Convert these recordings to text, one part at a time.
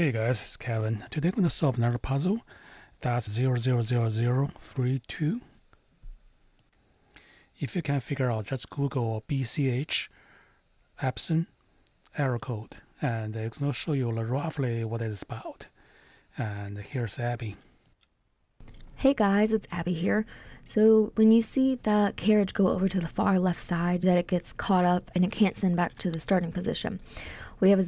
Hey guys, it's Kevin. Today I'm going to solve another puzzle. That's 000032. If you can't figure out, just Google BCH Epson Error code, and it's going to show you roughly what it's about. And here's Abby. Hey guys, it's Abby here. So when you see the carriage go over to the far left side, that it gets caught up and it can't send back to the starting position. We have a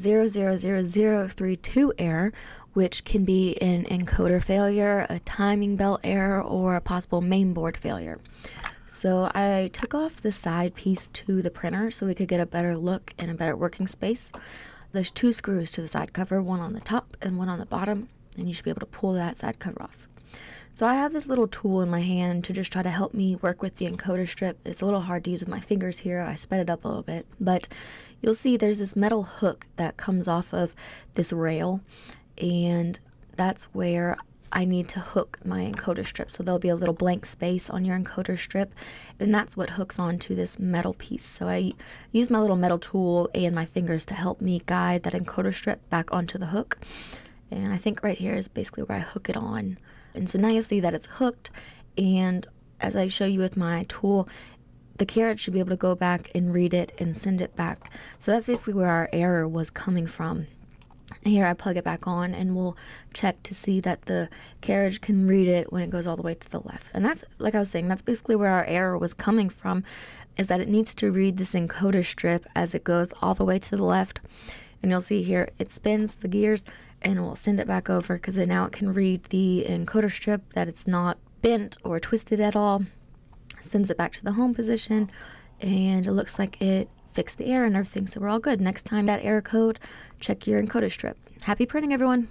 000032 error, which can be an encoder failure, a timing belt error, or a possible mainboard failure. So I took off the side piece to the printer so we could get a better look and a better working space. There's two screws to the side cover, one on the top and one on the bottom, and you should be able to pull that side cover off. So I have this little tool in my hand to just try to help me work with the encoder strip. It's a little hard to use with my fingers here. I sped it up a little bit, but you'll see there's this metal hook that comes off of this rail, and that's where I need to hook my encoder strip. So there'll be a little blank space on your encoder strip, and that's what hooks onto this metal piece. So I use my little metal tool and my fingers to help me guide that encoder strip back onto the hook. And I think right here is basically where I hook it on. And so now you'll see that it's hooked, and as I show you with my tool, the carriage should be able to go back and read it and send it back. So that's basically where our error was coming from. Here I plug it back on and we'll check to see that the carriage can read it when it goes all the way to the left. And that's, like I was saying, that's basically where our error was coming from, is that it needs to read this encoder strip as it goes all the way to the left. And you'll see here it spins the gears and we'll send it back over because now it can read the encoder strip, that it's not bent or twisted at all. Sends it back to the home position, and it looks like it fixed the error and everything, so we're all good. Next time that error code, check your encoder strip. Happy printing, everyone.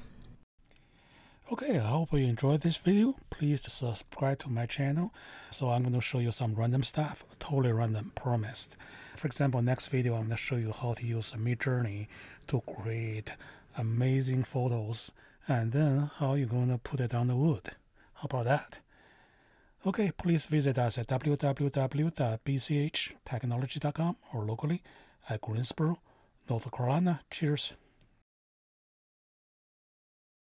Okay, I hope you enjoyed this video. Please subscribe to my channel. So I'm going to show you some random stuff, totally random, promised. For example, next video I'm going to show you how to use Midjourney to create amazing photos, and then how you're going to put it on the wood. How about that? Okay, please visit us at www.bchtechnology.com or locally at Greensboro, North Carolina. Cheers.